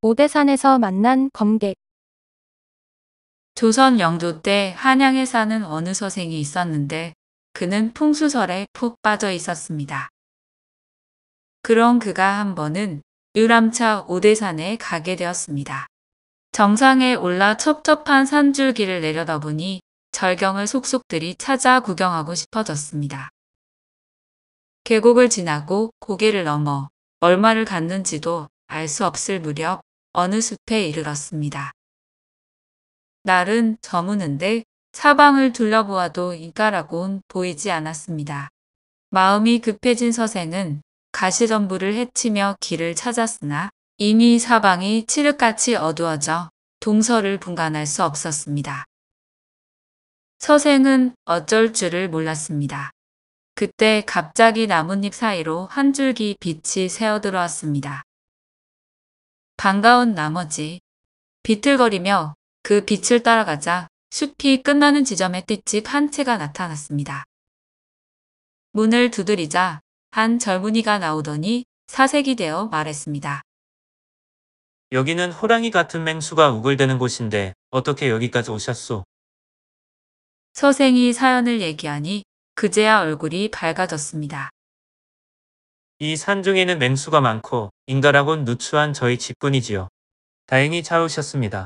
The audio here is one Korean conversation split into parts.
오대산에서 만난 검객. 조선 영조 때 한양에 사는 어느 서생이 있었는데 그는 풍수설에 푹 빠져 있었습니다. 그런 그가 한 번은 유람차 오대산에 가게 되었습니다. 정상에 올라 첩첩한 산줄기를 내려다보니 절경을 속속들이 찾아 구경하고 싶어졌습니다. 계곡을 지나고 고개를 넘어 얼마를 갔는지도 알 수 없을 무렵 어느 숲에 이르렀습니다. 날은 저무는데 사방을 둘러보아도 인가라곤 보이지 않았습니다. 마음이 급해진 서생은 가시덤불을 헤치며 길을 찾았으나 이미 사방이 칠흑같이 어두워져 동서를 분간할 수 없었습니다. 서생은 어쩔 줄을 몰랐습니다. 그때 갑자기 나뭇잎 사이로 한 줄기 빛이 새어들어왔습니다. 반가운 나머지 비틀거리며 그 빛을 따라가자 숲이 끝나는 지점에 뙤집 한 채가 나타났습니다. 문을 두드리자 한 젊은이가 나오더니 사색이 되어 말했습니다. 여기는 호랑이 같은 맹수가 우글대는 곳인데 어떻게 여기까지 오셨소? 서생이 사연을 얘기하니 그제야 얼굴이 밝아졌습니다. 이 산중에는 맹수가 많고 인가라곤 누추한 저희 집뿐이지요. 다행히 잘 오셨습니다.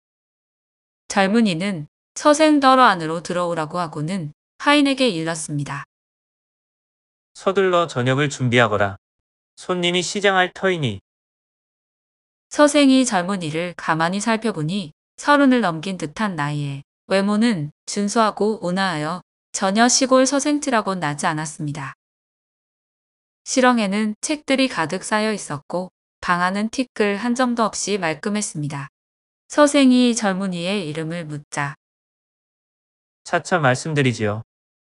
젊은이는 서생더러 안으로 들어오라고 하고는 하인에게 일렀습니다. 서둘러 저녁을 준비하거라. 손님이 시장할 터이니. 서생이 젊은이를 가만히 살펴보니 30을 넘긴 듯한 나이에 외모는 준수하고 온화하여 전혀 시골 서생티라곤 나지 않았습니다. 실ong에는 책들이 가득 쌓여 있었고 방 안은 티끌 한 점도 없이 말끔했습니다. 서생이 젊은이의 이름을 묻자 차차 말씀드리지요.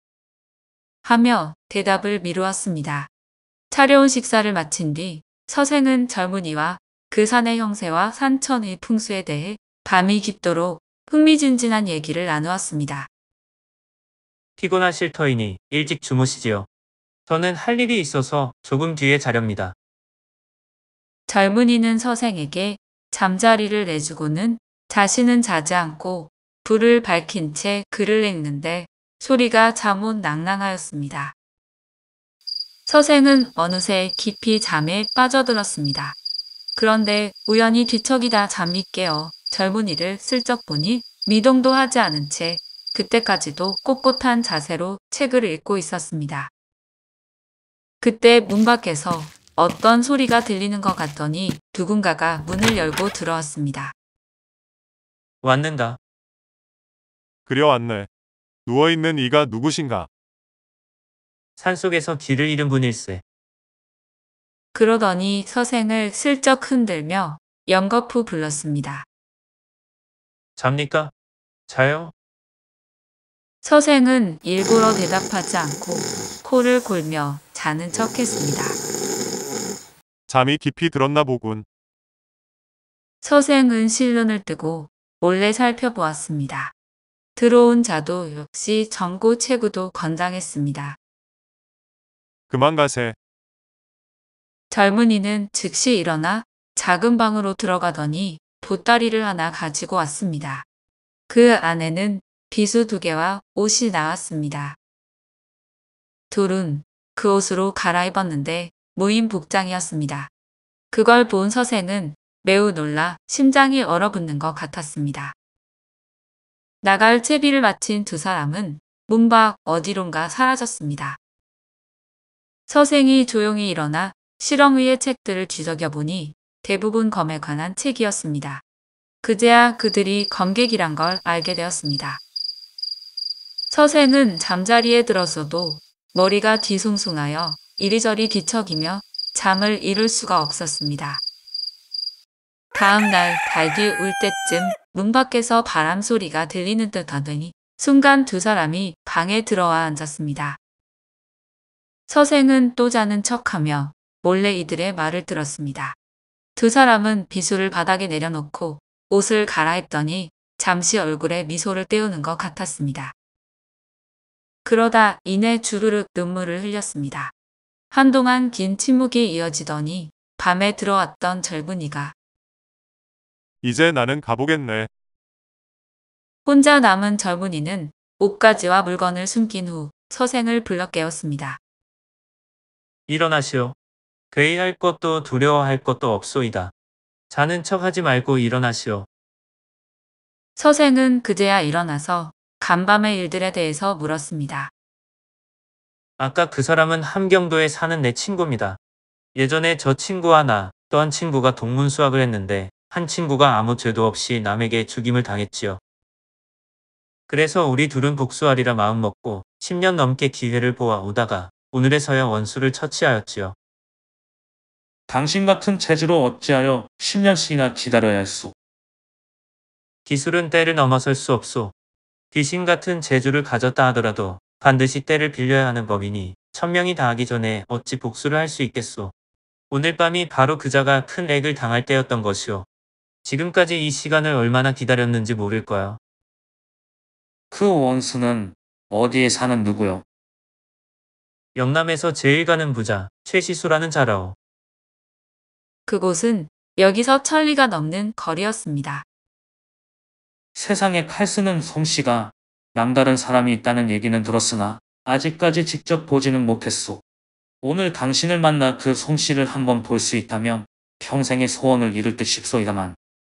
하며 대답을 미루었습니다. 차려온 식사를 마친 뒤 서생은 젊은이와 그 산의 형세와 산천의 풍수에 대해 밤이 깊도록 흥미진진한 얘기를 나누었습니다. 피곤하실 터이니 일찍 주무시지요. 저는 할 일이 있어서 조금 뒤에 자렵니다. 젊은이는 서생에게 잠자리를 내주고는 자신은 자지 않고 불을 밝힌 채 글을 읽는데 소리가 잠옷 낭낭하였습니다. 서생은 어느새 깊이 잠에 빠져들었습니다. 그런데 우연히 뒤척이다 잠이 깨어 젊은이를 슬쩍 보니 미동도 하지 않은 채 그때까지도 꼿꼿한 자세로 책을 읽고 있었습니다. 그때 문 밖에서 어떤 소리가 들리는 것 같더니 누군가가 문을 열고 들어왔습니다. 왔는가? 그려 왔네. 누워있는 이가 누구신가? 산속에서 길을 잃은 분일세. 그러더니 서생을 슬쩍 흔들며 연거푸 불렀습니다. 잡니까? 자요? 서생은 일부러 대답하지 않고 코를 골며 자는 척했습니다. 잠이 깊이 들었나 보군. 서생은 실눈을 뜨고 몰래 살펴보았습니다. 들어온 자도 역시 정고 체구도 건장했습니다. 그만 가세. 젊은이는 즉시 일어나 작은 방으로 들어가더니 보따리를 하나 가지고 왔습니다. 그 안에는 비수 2개와 옷이 나왔습니다. 둘은 그 옷으로 갈아입었는데 무인 복장이었습니다. 그걸 본 서생은 매우 놀라 심장이 얼어붙는 것 같았습니다. 나갈 채비를 마친 2사람은 문 밖 어디론가 사라졌습니다. 서생이 조용히 일어나 실ong 위의 책들을 뒤적여보니 대부분 검에 관한 책이었습니다. 그제야 그들이 검객이란 걸 알게 되었습니다. 서생은 잠자리에 들어서도 머리가 뒤숭숭하여 이리저리 뒤척이며 잠을 이룰 수가 없었습니다. 다음 날 달기 울 때쯤 문 밖에서 바람 소리가 들리는 듯 하더니 순간 2사람이 방에 들어와 앉았습니다. 서생은 또 자는 척하며 몰래 이들의 말을 들었습니다. 2사람은 비수를 바닥에 내려놓고 옷을 갈아입더니 잠시 얼굴에 미소를 띄우는 것 같았습니다. 그러다 이내 주르륵 눈물을 흘렸습니다. 한동안 긴 침묵이 이어지더니 밤에 들어왔던 젊은이가 이제 나는 가보겠네. 혼자 남은 젊은이는 옷가지와 물건을 숨긴 후 서생을 불러 깨웠습니다. 일어나시오. 회의할 것도 두려워할 것도 없소이다. 자는 척하지 말고 일어나시오. 서생은 그제야 일어나서 간밤의 일들에 대해서 물었습니다. 아까 그 사람은 함경도에 사는 내 친구입니다. 예전에 저 친구와 나, 또 한 친구가 동문수학을 했는데 한 친구가 아무 죄도 없이 남에게 죽임을 당했지요. 그래서 우리 둘은 복수하리라 마음먹고 10년 넘게 기회를 보아 오다가 오늘에서야 원수를 처치하였지요. 당신 같은 재주로 어찌하여 10년씩이나 기다려야 했소. 기술은 때를 넘어설 수 없소. 귀신 같은 재주를 가졌다 하더라도 반드시 때를 빌려야 하는 법이니 천명이 다하기 전에 어찌 복수를 할 수 있겠소. 오늘 밤이 바로 그자가 큰 액을 당할 때였던 것이오. 지금까지 이 시간을 얼마나 기다렸는지 모를 거야. 그 원수는 어디에 사는 누구요? 영남에서 제일 가는 부자 최시수라는 자라오. 그곳은 여기서 천리가 넘는 거리였습니다. 세상에 칼 쓰는 솜씨가 남다른 사람이 있다는 얘기는 들었으나 아직까지 직접 보지는 못했소. 오늘 당신을 만나 그 솜씨를 한번 볼 수 있다면 평생의 소원을 이룰 듯 싶소이다만.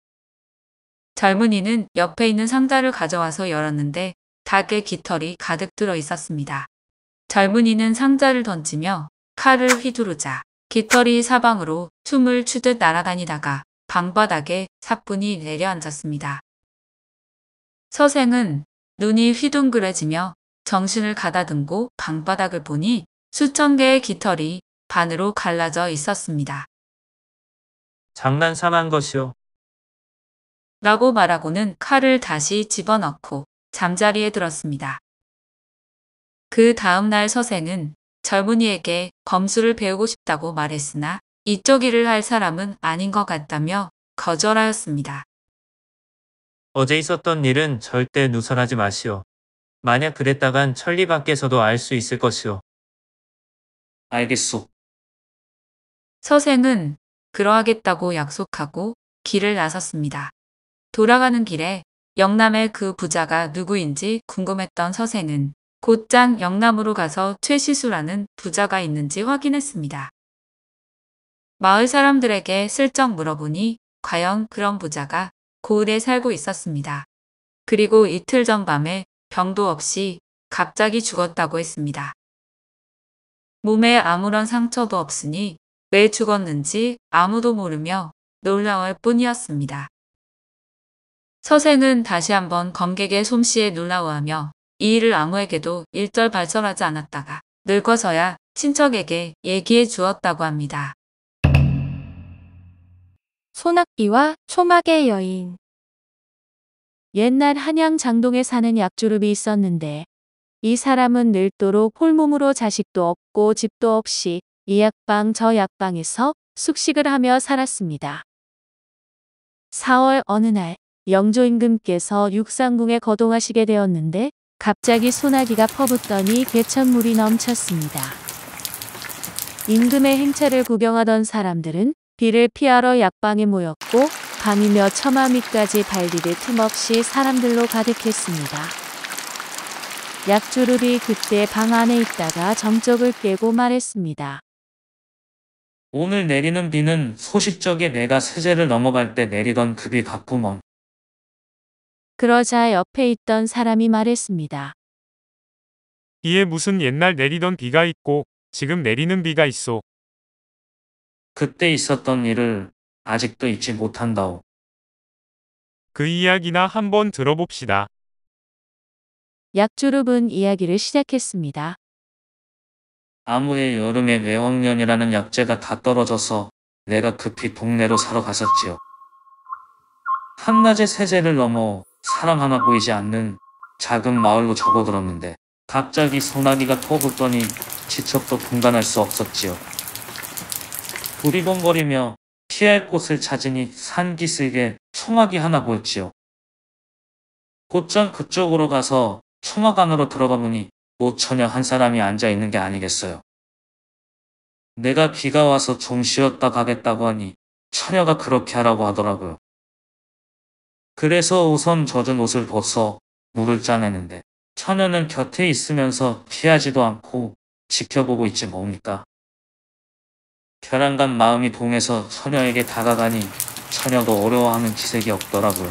젊은이는 옆에 있는 상자를 가져와서 열었는데 닭의 깃털이 가득 들어 있었습니다. 젊은이는 상자를 던지며 칼을 휘두르자 깃털이 사방으로 춤을 추듯 날아다니다가 방바닥에 사뿐히 내려앉았습니다. 서생은 눈이 휘둥그레지며 정신을 가다듬고 방바닥을 보니 수천 개의 깃털이 반으로 갈라져 있었습니다. 장난삼한 것이오. 라고 말하고는 칼을 다시 집어넣고 잠자리에 들었습니다. 그 다음날 서생은 젊은이에게 검술을 배우고 싶다고 말했으나 이쪽 일을 할 사람은 아닌 것 같다며 거절하였습니다. 어제 있었던 일은 절대 누설하지 마시오. 만약 그랬다간 천리 밖에서도 알 수 있을 것이오. 알겠소. 서생은 그러하겠다고 약속하고 길을 나섰습니다. 돌아가는 길에 영남의 그 부자가 누구인지 궁금했던 서생은 곧장 영남으로 가서 최시수라는 부자가 있는지 확인했습니다. 마을 사람들에게 슬쩍 물어보니 과연 그런 부자가 고을에 살고 있었습니다. 그리고 이틀 전 밤에 병도 없이 갑자기 죽었다고 했습니다. 몸에 아무런 상처도 없으니 왜 죽었는지 아무도 모르며 놀라울 뿐이었습니다. 서생은 다시 한번 검객의 솜씨에 놀라워하며 이 일을 아무에게도 일절발설하지 않았다가 늙어서야 친척에게 얘기해 주었다고 합니다. 소낙비와 초막의 여인. 옛날 한양 장동에 사는 약주름이 있었는데 이 사람은 늙도록 홀몸으로 자식도 없고 집도 없이 이 약방 저 약방에서 숙식을 하며 살았습니다. 4월 어느 날 영조 임금께서 육상궁에 거동하시게 되었는데 갑자기 소나기가 퍼붓더니 괴천물이 넘쳤습니다. 임금의 행차를 구경하던 사람들은 비를 피하러 약방에 모였고 밤이며 처마 밑까지 발디딜 틈 없이 사람들로 가득했습니다. 약주룹이 그때 방 안에 있다가 정적을 깨고 말했습니다. 오늘 내리는 비는 소식적에 내가 세제를 넘어갈 때 내리던 그 비 같구먼. 그러자 옆에 있던 사람이 말했습니다. 이에 무슨 옛날 내리던 비가 있고 지금 내리는 비가 있소. 그때 있었던 일을 아직도 잊지 못한다오. 그 이야기나 한번 들어봅시다. 약주룹은 이야기를 시작했습니다. 아무의 여름에 외왕년이라는 약재가 다 떨어져서 내가 급히 동네로 사러 갔었지요. 한낮에 세제를 넘어 사람 하나 보이지 않는 작은 마을로 접어들었는데 갑자기 소나기가 퍼붓더니 지척도 분간할 수 없었지요. 두리번거리며 피할 곳을 찾으니 산기슭에 초막이 하나 보였지요. 곧장 그쪽으로 가서 초막 안으로 들어가 보니 노처녀 한 사람이 앉아 있는 게 아니겠어요. 내가 비가 와서 좀 쉬었다 가겠다고 하니 처녀가 그렇게 하라고 하더라고요. 그래서 우선 젖은 옷을 벗어 물을 짜내는데 처녀는 곁에 있으면서 피하지도 않고 지켜보고 있지 뭡니까? 벼랑간 마음이 동해서 처녀에게 다가가니 처녀도 어려워하는 기색이 없더라고요.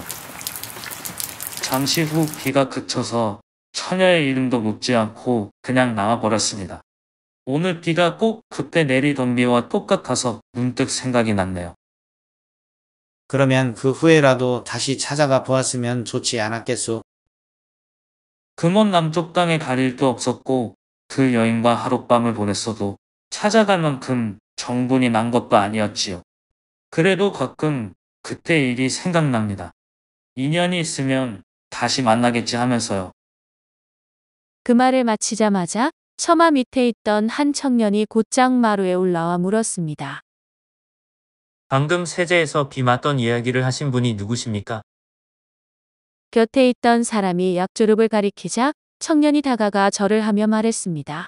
잠시 후 비가 그쳐서 처녀의 이름도 묻지 않고 그냥 나와버렸습니다. 오늘 비가 꼭 그때 내리던 비와 똑같아서 문득 생각이 났네요. 그러면 그 후에라도 다시 찾아가 보았으면 좋지 않았겠소. 그 먼 남쪽 땅에 갈 일도 없었고 그 여인과 하룻밤을 보냈어도 찾아갈 만큼 정분이 난 것도 아니었지요. 그래도 가끔 그때 일이 생각납니다. 인연이 있으면 다시 만나겠지 하면서요. 그 말을 마치자마자 처마 밑에 있던 한 청년이 곧장 마루에 올라와 물었습니다. 방금 세제에서 비 맞던 이야기를 하신 분이 누구십니까? 곁에 있던 사람이 약조릅을 가리키자 청년이 다가가 절을 하며 말했습니다.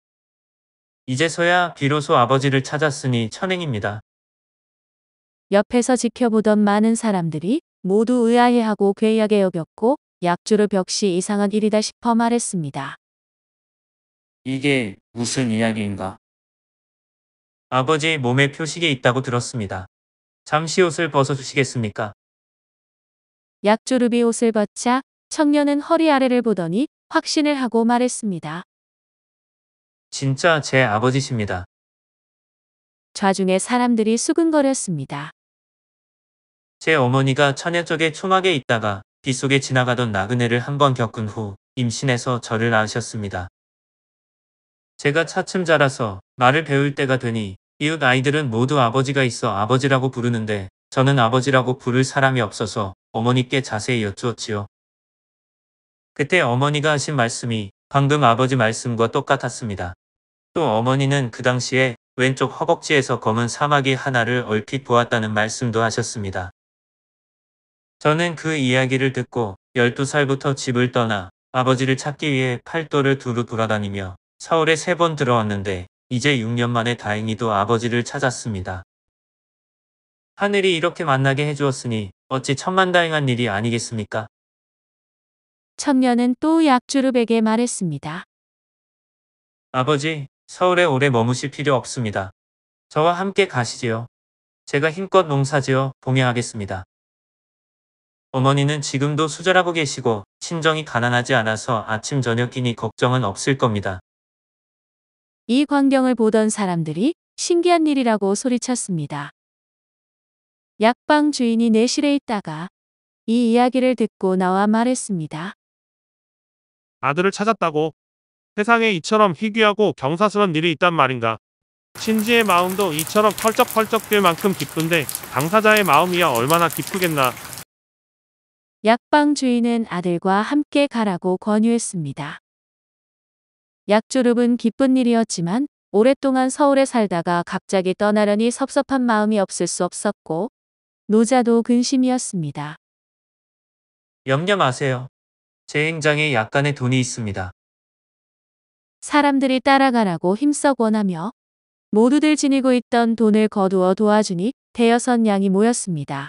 이제서야 비로소 아버지를 찾았으니 천행입니다. 옆에서 지켜보던 많은 사람들이 모두 의아해하고 괴이하게 여겼고 약조릅 역시 이상한 일이다 싶어 말했습니다. 이게 무슨 이야기인가? 아버지 몸에 표식이 있다고 들었습니다. 잠시 옷을 벗어주시겠습니까? 약조릅이 옷을 벗자 청년은 허리 아래를 보더니 확신을 하고 말했습니다. 진짜 제 아버지십니다. 좌중에 사람들이 수근거렸습니다. 제 어머니가 처녀 쪽에 초막에 있다가 빗속에 지나가던 나그네를 한 번 겪은 후 임신해서 저를 낳으셨습니다. 제가 차츰 자라서 말을 배울 때가 되니 이웃 아이들은 모두 아버지가 있어 아버지라고 부르는데 저는 아버지라고 부를 사람이 없어서 어머니께 자세히 여쭈었지요. 그때 어머니가 하신 말씀이 방금 아버지 말씀과 똑같았습니다. 또 어머니는 그 당시에 왼쪽 허벅지에서 검은 사마귀 하나를 얼핏 보았다는 말씀도 하셨습니다. 저는 그 이야기를 듣고 12살부터 집을 떠나 아버지를 찾기 위해 팔도를 두루 돌아다니며 서울에 3번 들어왔는데 이제 6년 만에 다행히도 아버지를 찾았습니다. 하늘이 이렇게 만나게 해주었으니 어찌 천만다행한 일이 아니겠습니까? 청년은 또 약조릅에게 말했습니다. 아버지, 서울에 오래 머무실 필요 없습니다. 저와 함께 가시지요. 제가 힘껏 농사지어 봉양하겠습니다. 어머니는 지금도 수절하고 계시고 친정이 가난하지 않아서 아침 저녁이니 걱정은 없을 겁니다. 이 광경을 보던 사람들이 신기한 일이라고 소리쳤습니다. 약방 주인이 내실에 있다가 이 이야기를 듣고 나와 말했습니다. 아들을 찾았다고? 세상에 이처럼 희귀하고 경사스런 일이 있단 말인가? 신지의 마음도 이처럼 펄쩍펄쩍 뛸 만큼 기쁜데 당사자의 마음이야 얼마나 기쁘겠나. 약방 주인은 아들과 함께 가라고 권유했습니다. 약조릅은 기쁜 일이었지만 오랫동안 서울에 살다가 갑자기 떠나려니 섭섭한 마음이 없을 수 없었고 노자도 근심이었습니다. 염려 마세요. 제 행장에 약간의 돈이 있습니다. 사람들이 따라가라고 힘써 권하며 모두들 지니고 있던 돈을 거두어 도와주니 대여섯 냥이 모였습니다.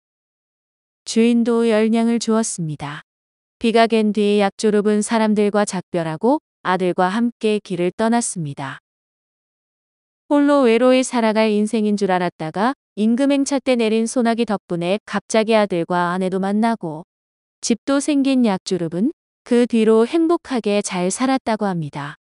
주인도 10냥을 주었습니다. 비가 갠 뒤 약조릅은 사람들과 작별하고 아들과 함께 길을 떠났습니다. 홀로 외로이 살아갈 인생인 줄 알았다가 임금행차 때 내린 소나기 덕분에 갑자기 아들과 아내도 만나고 집도 생긴 약조릅은 그 뒤로 행복하게 잘 살았다고 합니다.